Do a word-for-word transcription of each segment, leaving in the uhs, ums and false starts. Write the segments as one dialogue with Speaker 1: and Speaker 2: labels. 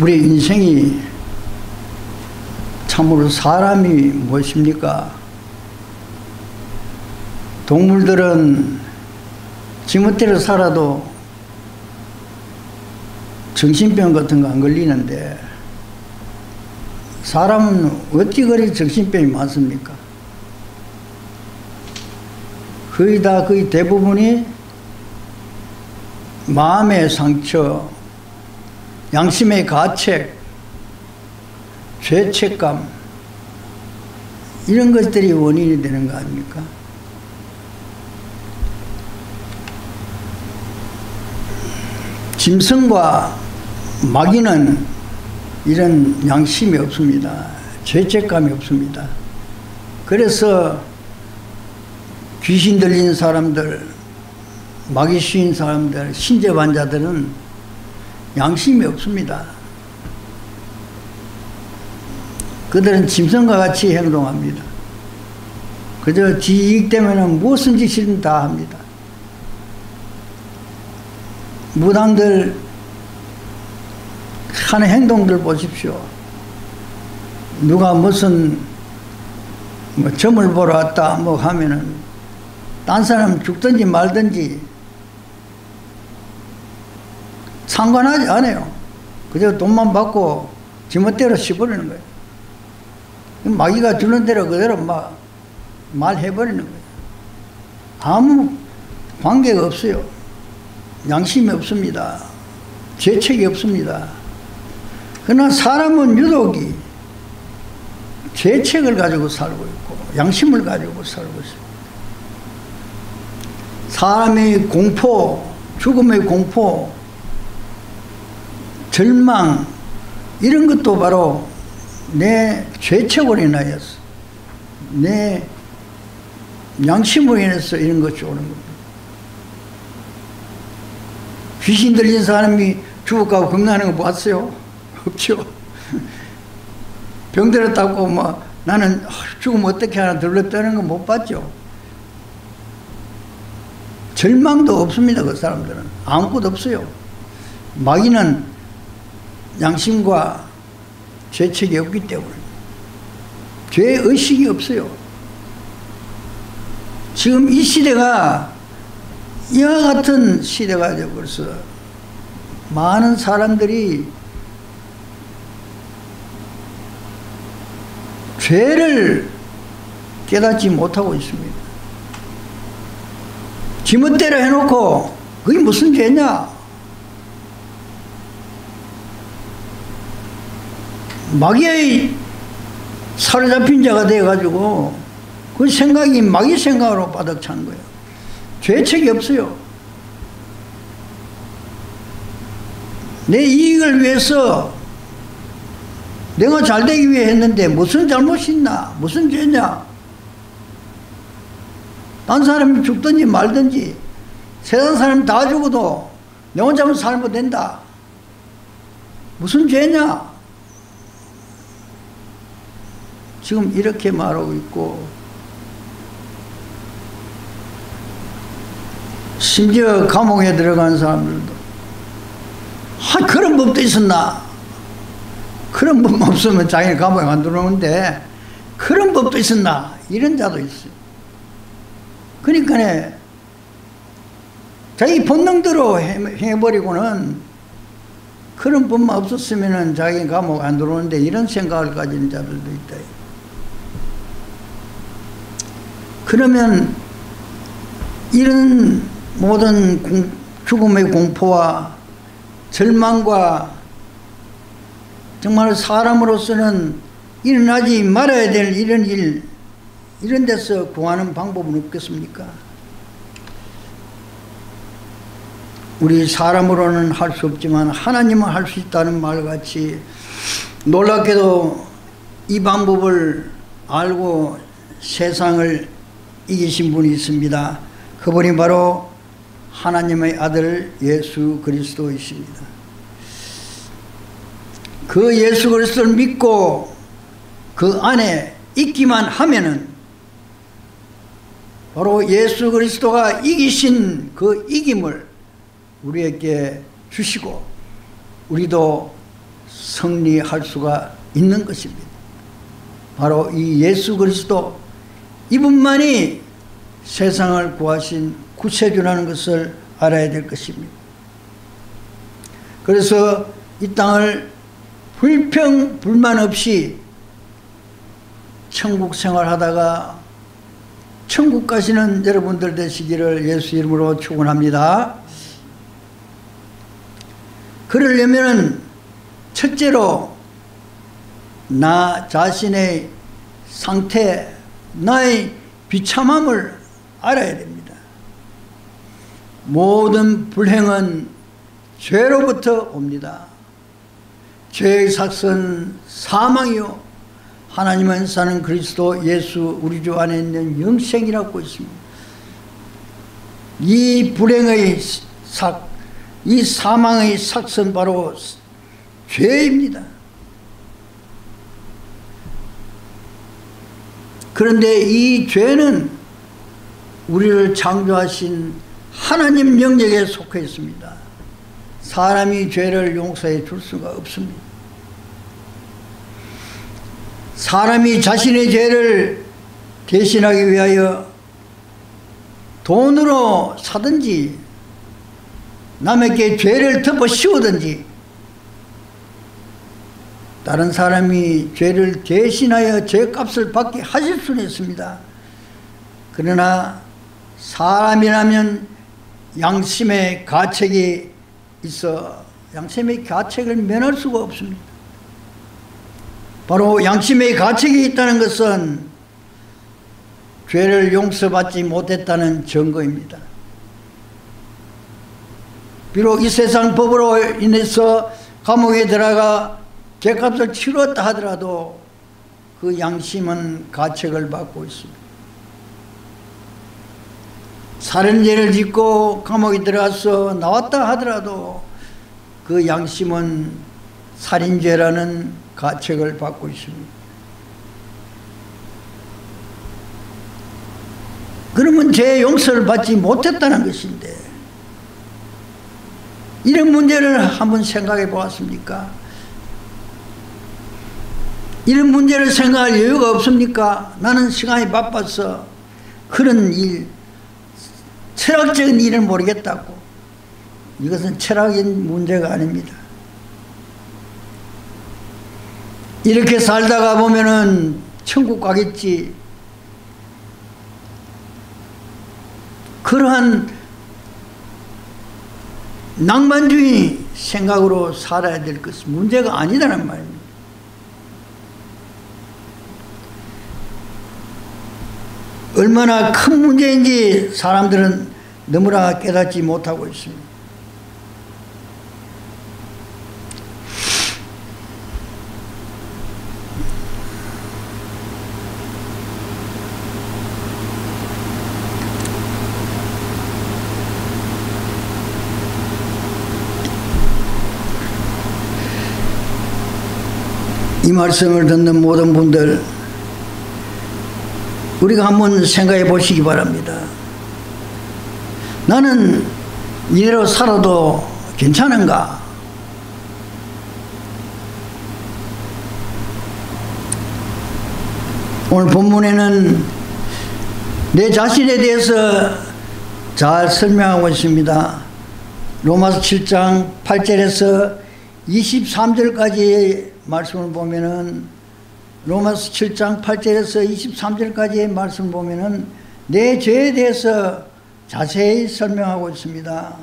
Speaker 1: 우리 인생이 참으로 사람이 무엇입니까? 동물들은 지멋대로 살아도 정신병 같은 거 안 걸리는데 사람은 어찌 그리 정신병이 많습니까? 거의 다 거의 대부분이 마음의 상처, 양심의 가책, 죄책감 이런 것들이 원인이 되는 거 아닙니까? 짐승과 마귀는 이런 양심이 없습니다. 죄책감이 없습니다. 그래서 귀신 들린 사람들, 마귀 씌인 사람들, 신접 환자들은 양심이 없습니다. 그들은 짐승과 같이 행동합니다. 그저 지 이익 때문에 무엇은 짓이든 다 합니다. 무당들 하는 행동들 보십시오. 누가 무슨 뭐 점을 보러 왔다 뭐 하면은 딴 사람 죽든지 말든지 상관하지 않아요. 그저 돈만 받고 지멋대로 씹어버리는 거예요. 마귀가 주는 대로 그대로 막 말해버리는 거예요. 아무 관계가 없어요. 양심이 없습니다. 죄책이 없습니다. 그러나 사람은 유독이 죄책을 가지고 살고 있고 양심을 가지고 살고 있습니다. 사람의 공포, 죽음의 공포, 절망 이런 것도 바로 내 죄책으로 인하여서 내 양심으로 인해서 이런 것이 오는 겁니다. 귀신 들린 사람이 죽어가고 건강하는 거 봤어요? 없죠. 병 들었다고 뭐 나는 죽으면 어떻게 하나 들렀다는 거 못 봤죠. 절망도 없습니다. 그 사람들은 아무것도 없어요. 마귀는 양심과 죄책이 없기 때문에 죄의식이 없어요. 지금 이 시대가 이와 같은 시대가 되어버려서 많은 사람들이 죄를 깨닫지 못하고 있습니다. 지멋대로 해놓고 그게 무슨 죄냐? 마귀의 사로잡힌 자가 되어가지고 그 생각이 마귀 생각으로 바닥 찬 거예요. 죄책이 없어요. 내 이익을 위해서 내가 잘되기 위해 했는데 무슨 잘못이 있나? 무슨 죄냐? 딴 사람이 죽든지 말든지 세상 사람 다 죽어도 내 혼자만 살면 된다. 무슨 죄냐? 지금 이렇게 말하고 있고 심지어 감옥에 들어간 사람들도 아 그런 법도 있었나? 그런 법 없으면 자기는 감옥에 안 들어오는데 그런 법도 있었나? 이런 자도 있어요. 그러니까 자기 본능대로 해버리고는 그런 법만 없었으면 자기 감옥에 안 들어오는데 이런 생각을 가진 자들도 있다. 그러면 이런 모든 공, 죽음의 공포와 절망과 정말 사람으로서는 일어나지 말아야 될 이런 일, 이런 데서 구하는 방법은 없겠습니까? 우리 사람으로는 할 수 없지만 하나님은 할 수 있다는 말같이 놀랍게도 이 방법을 알고 세상을 이기신 분이 있습니다. 그분이 바로 하나님의 아들 예수 그리스도이십니다. 그 예수 그리스도를 믿고 그 안에 있기만 하면은 바로 예수 그리스도가 이기신 그 이김을 우리에게 주시고 우리도 승리할 수가 있는 것입니다. 바로 이 예수 그리스도, 이분만이 세상을 구하신 구세주라는 것을 알아야 될 것입니다. 그래서 이 땅을 불평 불만 없이 천국 생활하다가 천국 가시는 여러분들 되시기를 예수 이름으로 축원합니다. 그러려면 첫째로 나 자신의 상태, 나의 비참함을 알아야 됩니다. 모든 불행은 죄로부터 옵니다. 죄의 삭은 사망이요 하나님은 사는 그리스도 예수 우리 주 안에 있는 영생이라고 있습니다. 이 불행의 삭, 이 사망의 삭은 바로 죄입니다. 그런데 이 죄는 우리를 창조하신 하나님 영역에 속해 있습니다. 사람이 죄를 용서해 줄 수가 없습니다. 사람이 자신의 죄를 대신하기 위하여 돈으로 사든지 남에게 죄를 덮어 씌우든지 다른 사람이 죄를 대신하여 죄값을 받게 하실 수는 있습니다. 그러나 사람이라면 양심의 가책이 있어 양심의 가책을 면할 수가 없습니다. 바로 양심의 가책이 있다는 것은 죄를 용서받지 못했다는 증거입니다. 비록 이 세상 법으로 인해서 감옥에 들어가 죄값을 치렀다 하더라도 그 양심은 가책을 받고 있습니다. 살인죄를 짓고 감옥에 들어가서 나왔다 하더라도 그 양심은 살인죄라는 가책을 받고 있습니다. 그러면 죄 용서를 받지 못했다는 것인데 이런 문제를 한번 생각해 보았습니까? 이런 문제를 생각할 여유가 없습니까? 나는 시간이 바빠서 그런 일, 철학적인 일을 모르겠다고. 이것은 철학적인 문제가 아닙니다. 이렇게 살다가 보면은 천국 가겠지. 그러한 낭만주의 생각으로 살아야 될 것은 문제가 아니다는 말입니다. 얼마나 큰 문제인지 사람들은 너무나 깨닫지 못하고 있습니다. 이 말씀을 듣는 모든 분들, 우리가 한번 생각해 보시기 바랍니다. 나는 이대로 살아도 괜찮은가? 오늘 본문에는 내 자신에 대해서 잘 설명하고 있습니다. 로마서 칠 장 팔 절에서 이십삼 절까지의 말씀을 보면은 로마서 칠 장 팔 절에서 이십삼 절까지의 말씀을 보면은 내 죄에 대해서 자세히 설명하고 있습니다.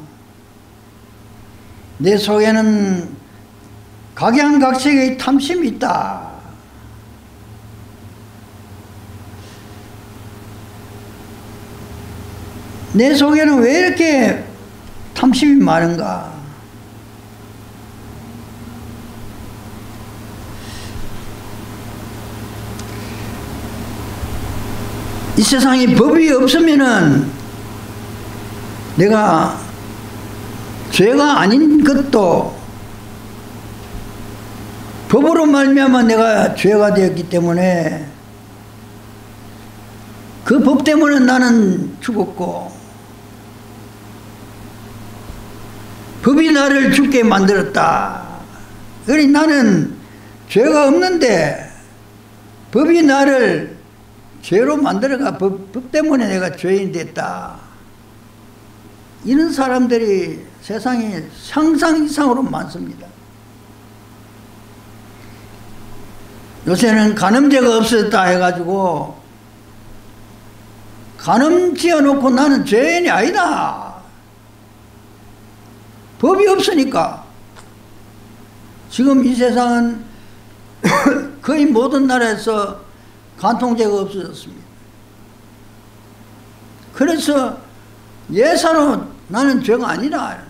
Speaker 1: 내 속에는 각양각색의 탐심이 있다. 내 속에는 왜 이렇게 탐심이 많은가? 이 세상에 법이 없으면은 내가 죄가 아닌 것도 법으로 말미암아 내가 죄가 되었기 때문에 그 법 때문에 나는 죽었고 법이 나를 죽게 만들었다. 그러니 나는 죄가 없는데 법이 나를 죄로 만들어가 법, 법 때문에 내가 죄인 됐다. 이런 사람들이 세상에 상상 이상으로 많습니다. 요새는 간음죄가 없어졌다 해가지고 간음 지어놓고 나는 죄인이 아니다. 법이 없으니까. 지금 이 세상은 거의 모든 나라에서 간통죄가 없어졌습니다. 그래서 예사로 나는 죄가 아니다.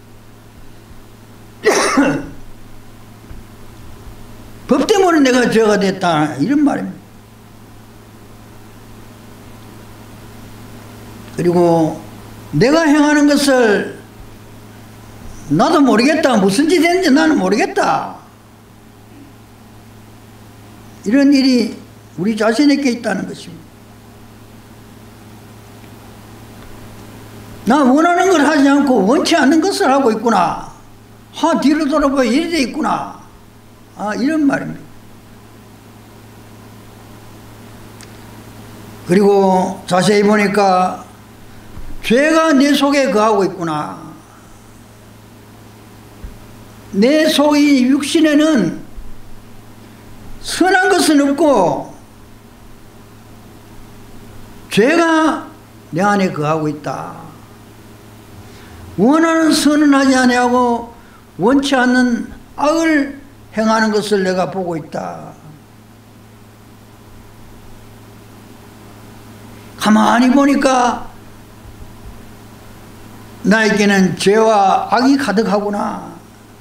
Speaker 1: 법 때문에 내가 죄가 됐다. 이런 말입니다. 그리고 내가 행하는 것을 나도 모르겠다. 무슨 짓 했는지 나는 모르겠다. 이런 일이 우리 자신에게 있다는 것입니다. 나 원하는 걸 하지 않고 원치 않는 것을 하고 있구나. 하 뒤로 돌아보면 이리 돼 있구나. 아, 이런 말입니다. 그리고 자세히 보니까 죄가 내 속에 거하고 있구나. 내 속의 육신에는 선한 것은 없고 죄가 내 안에 거하고 있다. 원하는 선은 하지 아니하고 원치 않는 악을 행하는 것을 내가 보고 있다. 가만히 보니까 나에게는 죄와 악이 가득하구나.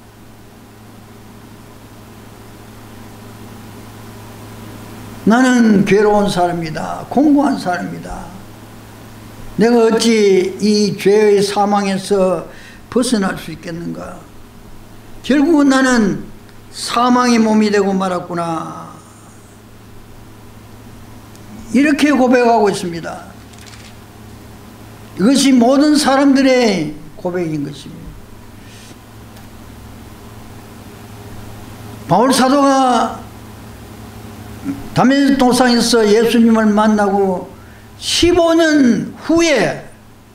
Speaker 1: 나는 괴로운 사람이다. 공고한 사람이다. 내가 어찌 이 죄의 사망에서 벗어날 수 있겠는가. 결국은 나는 사망의 몸이 되고 말았구나. 이렇게 고백하고 있습니다. 이것이 모든 사람들의 고백인 것입니다. 바울 사도가 다메섹 동상에서 예수님을 만나고 십오 년 후에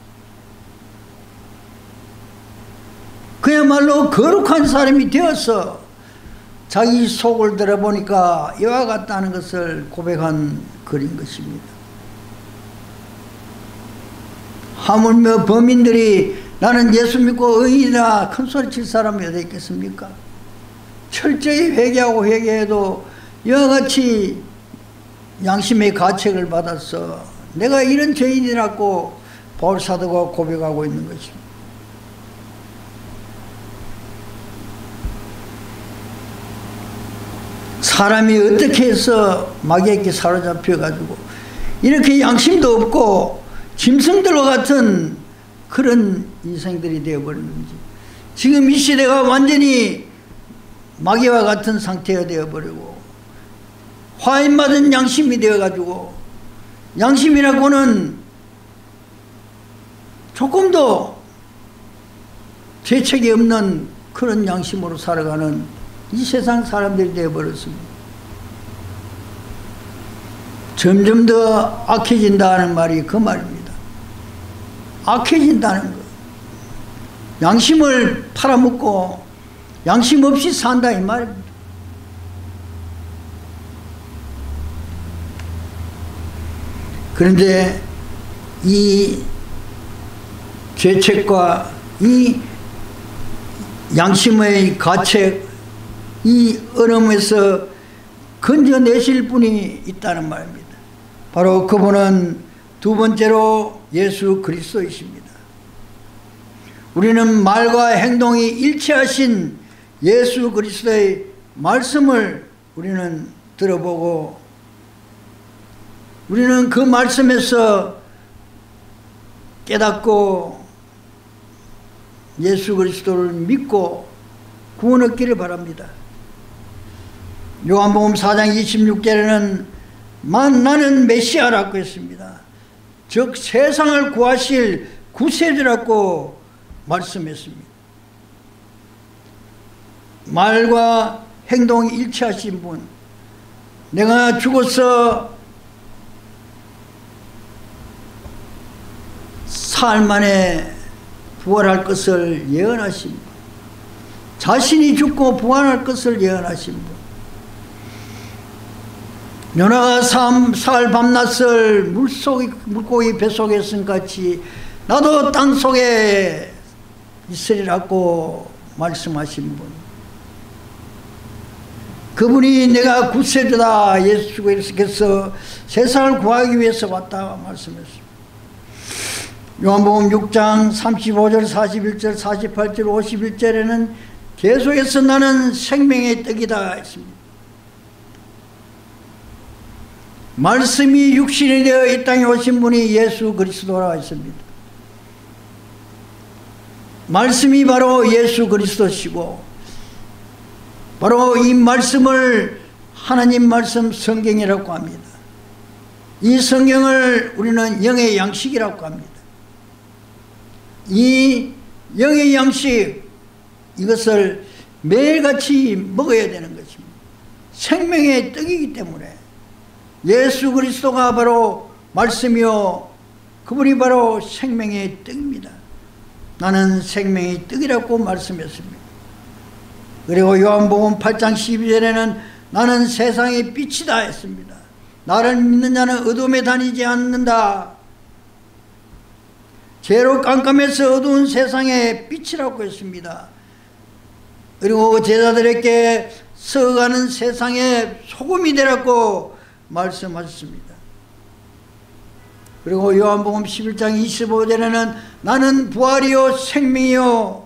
Speaker 1: 그야말로 거룩한 사람이 되어서 자기 속을 들어보니까 이와 같다는 것을 고백한 글인 것입니다. 하물며 범인들이 나는 예수 믿고 의인이다 큰 소리 칠 사람이 어디 있겠습니까? 철저히 회개하고 회개해도 이와 같이 양심의 가책을 받아서 내가 이런 죄인이라고 바울 사도가 고백하고 있는 것입니다. 사람이 어떻게 해서 마귀에게 사로잡혀 가지고 이렇게 양심도 없고 짐승들과 같은 그런 인생들이 되어버렸는지, 지금 이 시대가 완전히 마귀와 같은 상태가 되어버리고 화인받은 양심이 되어가지고 양심이라고는 조금도 죄책이 없는 그런 양심으로 살아가는 이 세상 사람들이 되어버렸습니다. 점점 더 악해진다는 말이 그 말입니다. 악해진다는 것. 양심을 팔아먹고 양심 없이 산다 이 말입니다. 그런데 이 죄책과 이 양심의 가책, 이 어려움에서 건져내실 분이 있다는 말입니다. 바로 그분은 두 번째로 예수 그리스도이십니다. 우리는 말과 행동이 일치하신 예수 그리스도의 말씀을 우리는 들어보고 우리는 그 말씀에서 깨닫고 예수 그리스도를 믿고 구원 얻기를 바랍니다. 요한복음 사 장 이십육 절에는 만 나는 메시아라고 했습니다. 즉 세상을 구하실 구세주라고 말씀했습니다. 말과 행동이 일치하신 분, 내가 죽어서 사흘 만에 부활할 것을 예언하신 분, 자신이 죽고 부활할 것을 예언하신 분, 요나가 사흘 밤낮을 물속에, 물고기 뱃속에 있은 같이 나도 땅속에 있으리라고 말씀하신 분, 그분이 내가 구세주다, 예수께서 세상을 구하기 위해서 왔다 말씀했습니다. 요한복음 육 장 삼십오 절 사십일 절 사십팔 절 오십일 절에는 계속해서 나는 생명의 떡이다 했습니다. 말씀이 육신이 되어 이 땅에 오신 분이 예수 그리스도라 했습니다. 말씀이 바로 예수 그리스도시고, 바로 이 말씀을 하나님 말씀 성경이라고 합니다. 이 성경을 우리는 영의 양식이라고 합니다. 이 영의 양식, 이것을 매일같이 먹어야 되는 것입니다. 생명의 떡이기 때문에 예수 그리스도가 바로 말씀이요, 그분이 바로 생명의 떡입니다. 나는 생명의 떡이라고 말씀했습니다. 그리고 요한복음 팔 장 십이 절에는 나는 세상의 빛이다 했습니다. 나를 믿는 자는 어둠에 다니지 않는다. 죄로 깜깜해서 어두운 세상의 빛이라고 했습니다. 그리고 제자들에게 썩어가는 세상의 소금이 되라고 말씀하셨습니다. 그리고 요한복음 십일 장 이십오 절에는 나는 부활이요 생명이요,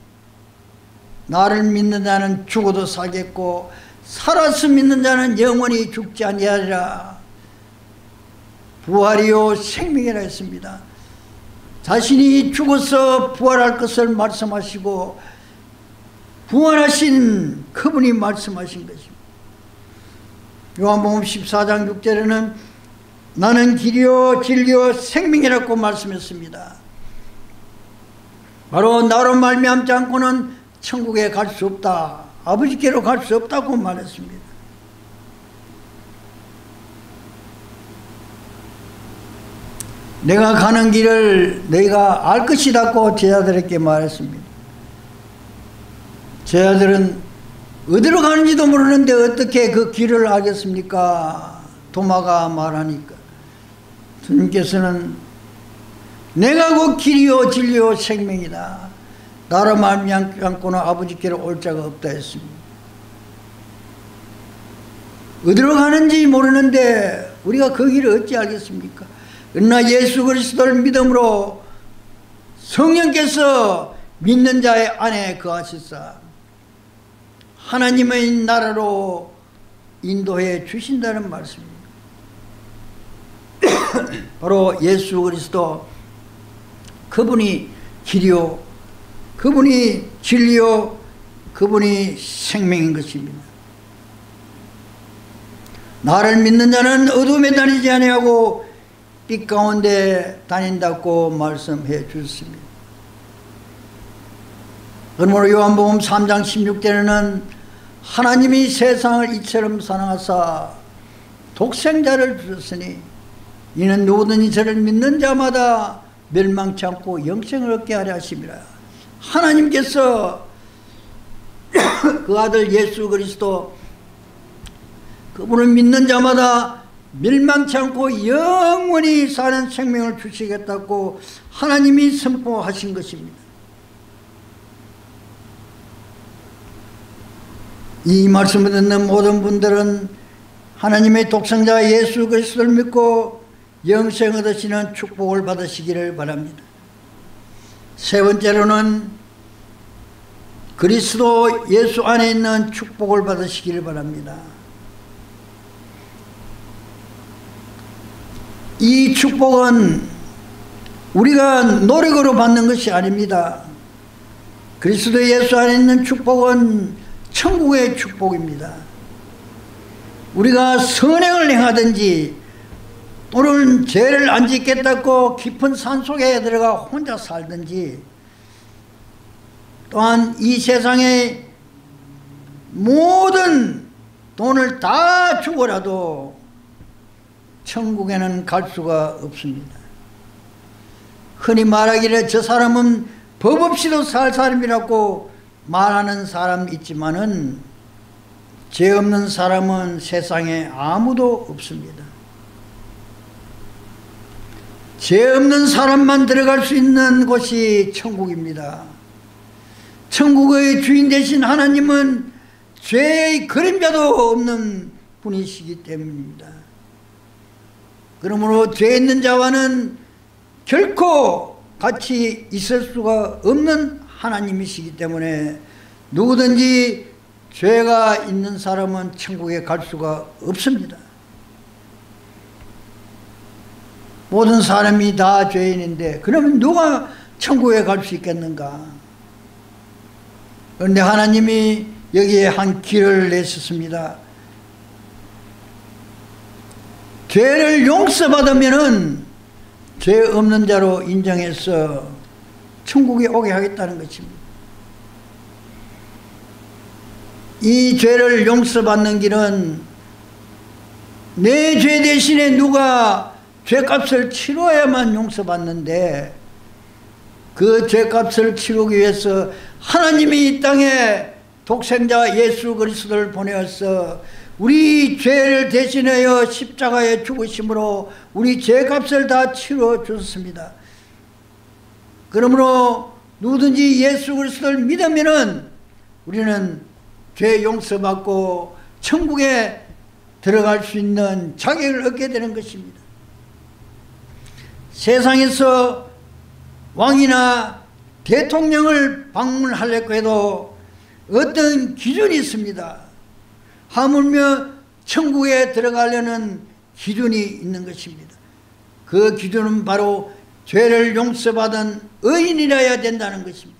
Speaker 1: 나를 믿는 자는 죽어도 살겠고 살아서 믿는 자는 영원히 죽지 아니하리라. 부활이요 생명이라 했습니다. 자신이 죽어서 부활할 것을 말씀하시고 부활하신 그분이 말씀하신 것입니다. 요한복음 십사 장 육 절에는 나는 길이요 진리요 생명이라고 말씀했습니다. 바로 나로 말미암지 않고는 천국에 갈 수 없다, 아버지께로 갈 수 없다고 말했습니다. 내가 가는 길을 너희가 알 것이라고 제자들에게 말했습니다. 제자들은 어디로 가는지도 모르는데 어떻게 그 길을 알겠습니까? 도마가 말하니까 주님께서는 내가 그 길이요 진리요 생명이다, 나로 말미암지 않고는 아버지께로 올 자가 없다 했습니다. 어디로 가는지 모르는데 우리가 그 길을 어찌 알겠습니까? 그러나 예수 그리스도를 믿음으로 성령께서 믿는 자의 안에 거하시사 하나님의 나라로 인도해 주신다는 말씀입니다. 바로 예수 그리스도, 그분이 길이요, 그분이 진리요, 그분이 생명인 것입니다. 나를 믿는 자는 어둠에 다니지 아니하고 빛 가운데 다닌다고 말씀해 주셨습니다. 그러므로 요한복음 삼 장 십육 절에는 하나님이 세상을 이처럼 사랑하사 독생자를 주셨으니 이는 누구든지 저를 믿는 자마다 멸망치 않고 영생을 얻게 하려 하심이라. 하나님께서 그 아들 예수 그리스도, 그분을 믿는 자마다 멸망치 않고 영원히 사는 생명을 주시겠다고 하나님이 선포하신 것입니다. 이 말씀을 듣는 모든 분들은 하나님의 독생자 예수 그리스도를 믿고 영생을 얻으시는 축복을 받으시기를 바랍니다. 세 번째로는 그리스도 예수 안에 있는 축복을 받으시기를 바랍니다. 이 축복은 우리가 노력으로 받는 것이 아닙니다. 그리스도 예수 안에 있는 축복은 천국의 축복입니다. 우리가 선행을 행하든지 또는 죄를 안 짓겠다고 깊은 산속에 들어가 혼자 살든지, 또한 이 세상에 모든 돈을 다 주고라도 천국에는 갈 수가 없습니다. 흔히 말하기를 저 사람은 법 없이도 살 사람이라고 말하는 사람이 있지만은 죄 없는 사람은 세상에 아무도 없습니다. 죄 없는 사람만 들어갈 수 있는 곳이 천국입니다. 천국의 주인 되신 하나님은 죄의 그림자도 없는 분이시기 때문입니다. 그러므로 죄 있는 자와는 결코 같이 있을 수가 없는 하나님이시기 때문에 누구든지 죄가 있는 사람은 천국에 갈 수가 없습니다. 모든 사람이 다 죄인인데 그러면 누가 천국에 갈 수 있겠는가? 그런데 하나님이 여기에 한 길을 내셨습니다. 죄를 용서받으면은 죄 없는 자로 인정해서 천국에 오게 하겠다는 것입니다. 이 죄를 용서받는 길은 내 죄 대신에 누가 죄값을 치러야만 용서받는데 그 죄값을 치르기 위해서 하나님이 이 땅에 독생자 예수 그리스도를 보내어서 우리 죄를 대신하여 십자가에 죽으심으로 우리 죄값을 다 치러 주셨습니다. 그러므로 누구든지 예수 그리스도를 믿으면은 우리는 죄 용서받고 천국에 들어갈 수 있는 자격을 얻게 되는 것입니다. 세상에서 왕이나 대통령을 방문하려고 해도 어떤 기준이 있습니다. 하물며 천국에 들어가려는 기준이 있는 것입니다. 그 기준은 바로 죄를 용서받은 의인이라야 된다는 것입니다.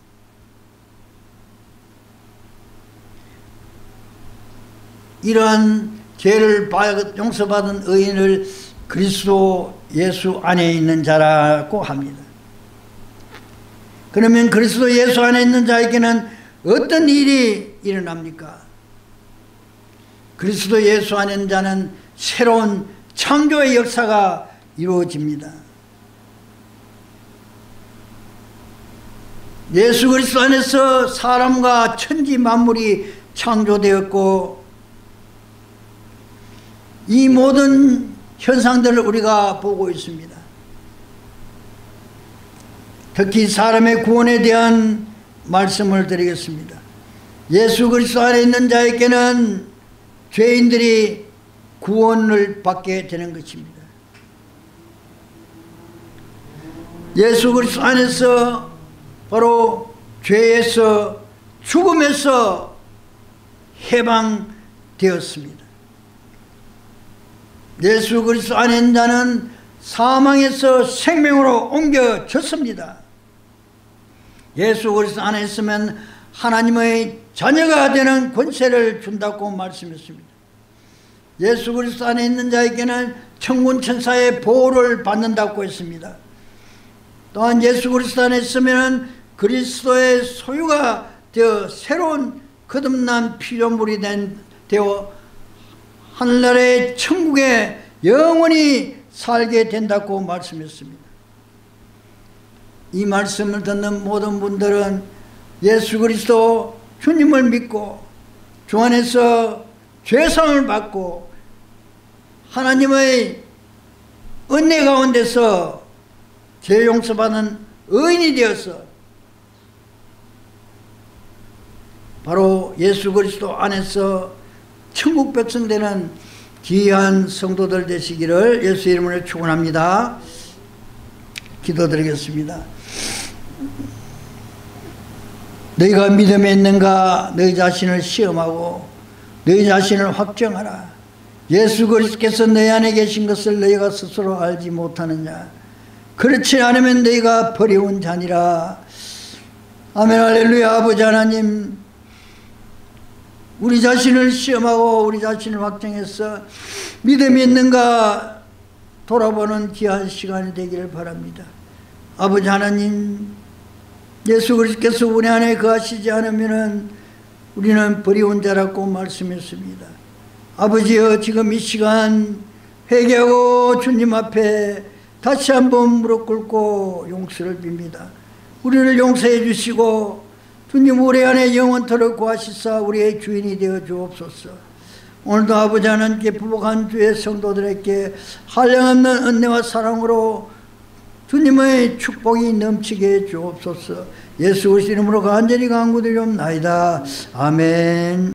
Speaker 1: 이러한 죄를 용서받은 의인을 그리스도 예수 안에 있는 자라고 합니다. 그러면 그리스도 예수 안에 있는 자에게는 어떤 일이 일어납니까? 그리스도 예수 안에 있는 자는 새로운 창조의 역사가 이루어집니다. 예수 그리스도 안에서 사람과 천지 만물이 창조되었고 이 모든 현상들을 우리가 보고 있습니다. 특히 사람의 구원에 대한 말씀을 드리겠습니다. 예수 그리스도 안에 있는 자에게는 죄인들이 구원을 받게 되는 것입니다. 예수 그리스도 안에서 바로 죄에서 죽음에서 해방되었습니다. 예수 그리스도 안에 있는 자는 사망에서 생명으로 옮겨졌습니다. 예수 그리스도 안에 있으면 하나님의 자녀가 되는 권세를 준다고 말씀했습니다. 예수 그리스도 안에 있는 자에게는 천군 천사의 보호를 받는다고 했습니다. 또한 예수 그리스도 안에 있으면 그리스도의 소유가 되어 새로운 거듭난 피조물이 된, 되어 하늘나라의 천국에 영원히 살게 된다고 말씀했습니다. 이 말씀을 듣는 모든 분들은 예수 그리스도 주님을 믿고 주 안에서 죄사함을 받고 하나님의 은혜 가운데서 죄 용서받는 의인이 되어서 바로 예수 그리스도 안에서 천국 백성 되는 귀한 성도들 되시기를 예수 이름으로 축원합니다. 기도드리겠습니다. 너희가 믿음에 있는가 너희 자신을 시험하고 너희 자신을 확정하라. 예수 그리스도께서 너희 안에 계신 것을 너희가 스스로 알지 못하느냐. 그렇지 않으면 너희가 버려온 자니라. 아멘. 할렐루야. 아버지 하나님, 우리 자신을 시험하고 우리 자신을 확정해서 믿음이 있는가 돌아보는 귀한 시간이 되기를 바랍니다. 아버지 하나님, 예수 그리스도께서 우리 안에 거하시지 않으면 우리는 버리운 자라고 말씀했습니다. 아버지여, 지금 이 시간 회개하고 주님 앞에 다시 한번 무릎 꿇고 용서를 빕니다. 우리를 용서해 주시고 주님 우리 안에 영원토록 구하시사 우리의 주인이 되어 주옵소서. 오늘도 아버지 하나님께 부복한 주의 성도들에게 한량없는 은혜와 사랑으로 주님의 축복이 넘치게 해 주옵소서. 예수 그리스도 이름으로 간절히 간구드리옵나이다. 아멘.